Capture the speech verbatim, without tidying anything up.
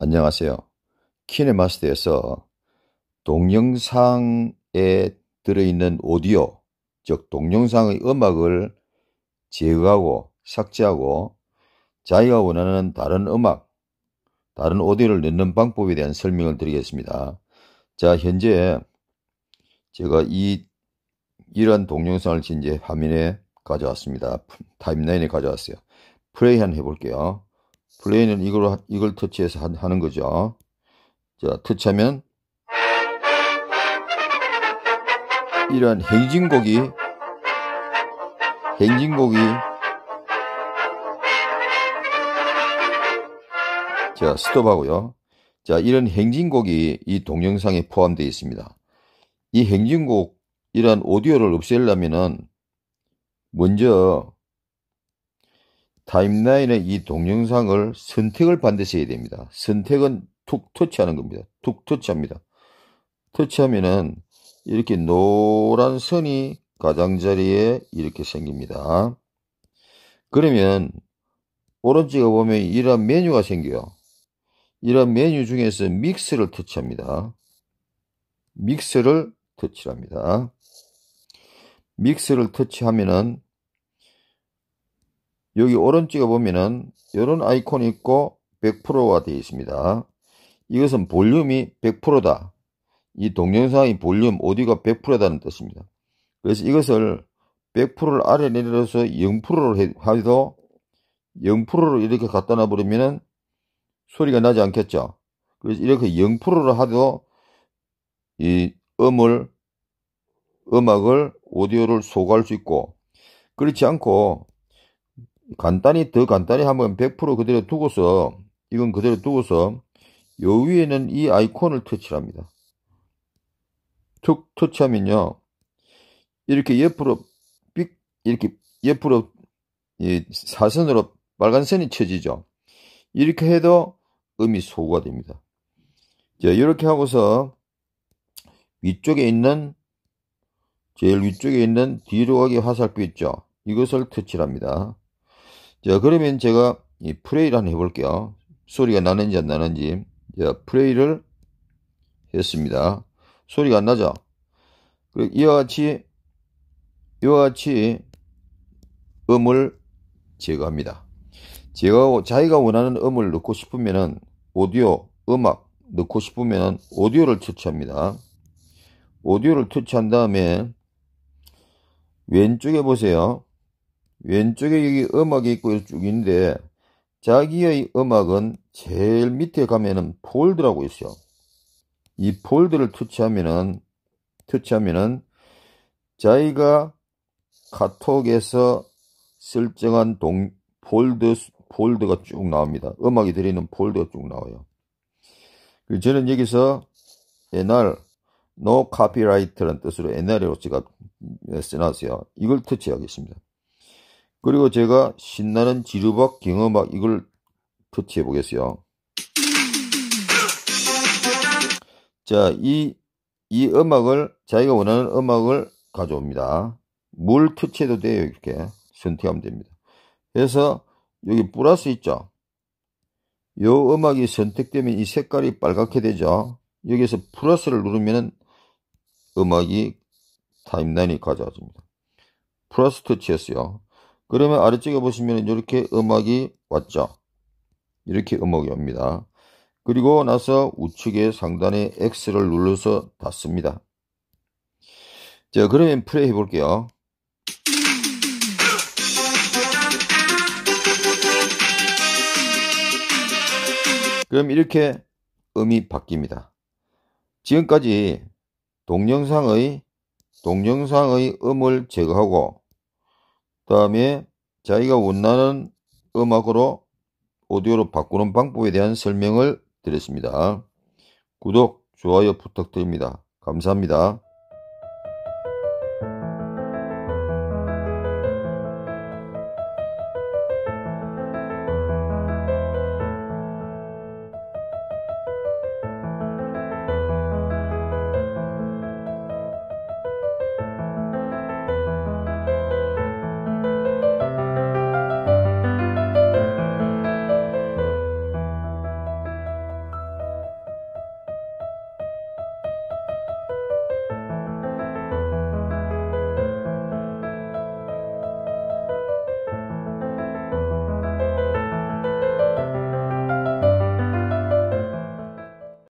안녕하세요. 키네마스터에서 동영상에 들어있는 오디오, 즉 동영상의 음악을 제거하고 삭제하고 자기가 원하는 다른 음악, 다른 오디오를 넣는 방법에 대한 설명을 드리겠습니다. 자, 현재 제가 이 이러한 동영상을 이제 화면에 가져왔습니다. 타임라인에 가져왔어요. 플레이 한번 해볼게요. 플레이는 이걸, 이걸 터치해서 하는 거죠. 자, 터치하면 이러한 행진곡이 행진곡이 자, 스톱하고요. 자, 이런 행진곡이 이 동영상에 포함되어 있습니다. 이 행진곡 이러한 오디오를 없애려면은 먼저 타임라인의 이 동영상을 선택을 반드시 해야 됩니다. 선택은 툭 터치하는 겁니다. 툭 터치합니다. 터치하면은 이렇게 노란 선이 가장자리에 이렇게 생깁니다. 그러면 오른쪽에 보면 이런 메뉴가 생겨요. 이런 메뉴 중에서 믹스를 터치합니다. 믹스를 터치합니다. 믹스를 터치하면은 여기 오른쪽에 보면은 이런 아이콘이 있고 백 퍼센트가 되어 있습니다. 이것은 볼륨이 백 퍼센트다. 이 동영상의 볼륨, 오디오가 백 퍼센트다는 뜻입니다. 그래서 이것을 백 퍼센트를 아래 내려서 영 퍼센트로 해도 영 퍼센트로 이렇게 갖다 놔버리면은 소리가 나지 않겠죠. 그래서 이렇게 영 퍼센트로 하도 이 음을, 음악을, 오디오를 소거할 수 있고, 그렇지 않고 간단히, 더 간단히 하면 백 퍼센트 그대로 두고서, 이건 그대로 두고서 요 위에는 이 아이콘을 터치합니다. 툭 터치하면요, 이렇게 옆으로 삑, 이렇게 옆으로 이 사선으로 빨간 선이 쳐지죠. 이렇게 해도 음이 소거가 됩니다. 자, 이렇게 하고서 위쪽에 있는, 제일 위쪽에 있는 뒤로 가기 화살표 있죠. 이것을 터치합니다. 자, 그러면 제가 이 플레이를 한번 해볼게요. 소리가 나는지 안 나는지. 자, 플레이를 했습니다. 소리가 안 나죠? 그리고 이와 같이, 이와 같이 음을 제거합니다. 제거하고 자기가 원하는 음을 넣고 싶으면은 오디오, 음악 넣고 싶으면은 오디오를 터치합니다. 오디오를 터치한 다음에 왼쪽에 보세요. 왼쪽에 여기 음악이 있고 쭉 있는데 자기의 음악은 제일 밑에 가면은 폴드라고 있어요. 이 폴드를 터치하면은 터치하면은 자기가 카톡에서 설정한 동 폴드 폴드가 쭉 나옵니다. 음악이 들어있는 폴드가 쭉 나와요. 그리고 저는 여기서 옛날 no copyright라는 뜻으로 옛날에 제가 써놨어요. 이걸 터치하겠습니다. 그리고 제가 신나는 지루박 경음악 이걸 터치해 보겠어요. 자, 이, 이 음악을, 자기가 원하는 음악을 가져옵니다. 뭘 터치해도 돼요. 이렇게 선택하면 됩니다. 그래서 여기 플러스 있죠. 요 음악이 선택되면 이 색깔이 빨갛게 되죠. 여기서 플러스를 누르면 음악이 타임라인이 가져와집니다. 플러스 터치했어요. 그러면 아래쪽에 보시면 이렇게 음악이 왔죠. 이렇게 음악이 옵니다. 그리고 나서 우측에 상단에 X를 눌러서 닫습니다. 자, 그러면 플레이 해볼게요. 그럼 이렇게 음이 바뀝니다. 지금까지 동영상의 동영상의 음을 제거하고 그 다음에 자기가 원하는 음악으로 오디오로 바꾸는 방법에 대한 설명을 드렸습니다. 구독, 좋아요 부탁드립니다. 감사합니다.